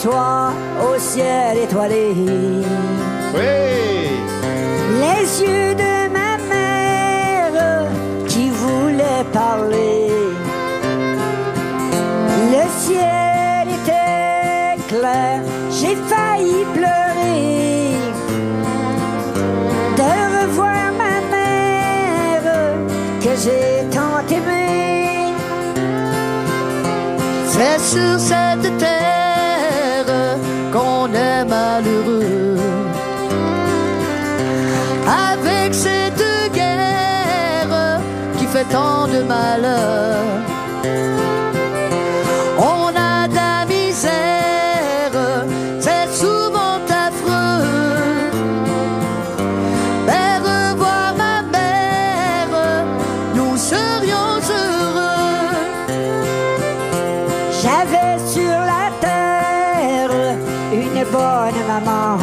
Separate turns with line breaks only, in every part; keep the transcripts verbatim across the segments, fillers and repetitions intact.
soir au ciel étoilé.
Oui.
Les yeux de ma mère qui voulait parler. Le ciel était clair, j'ai failli pleurer de revoir ma mère que j'ai tant aimée.
C'est sur cette terre qu'on est malheureux, avec cette guerre qui fait tant de malheur. On a de la misère, c'est souvent affreux. Mais revoir ma mère, nous serions heureux.
J'avais sur la terre une bonne maman,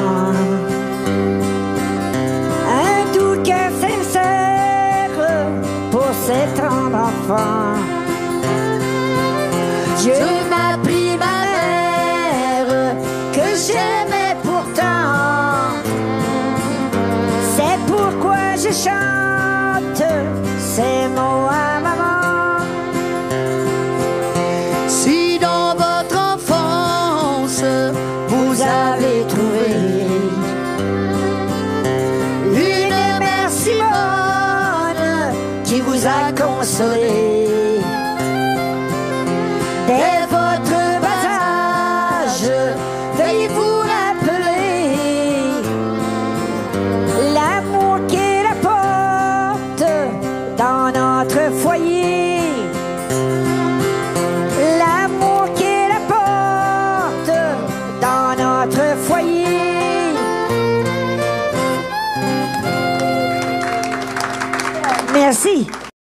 un doux cœur sincère pour ses tendres enfants. Dieu m'a pris ma mère que j'aimais pourtant. C'est pourquoi je chante ces mots à maman.
Si dans votre enfance
Vous avez trouvé une mère si bonne qui vous a consolé dès votre bas âge, veuillez vous rappeler l'amour qu'elle apporte dans notre foyer. L'amour qu'elle apporte dans notre foyer. Merci.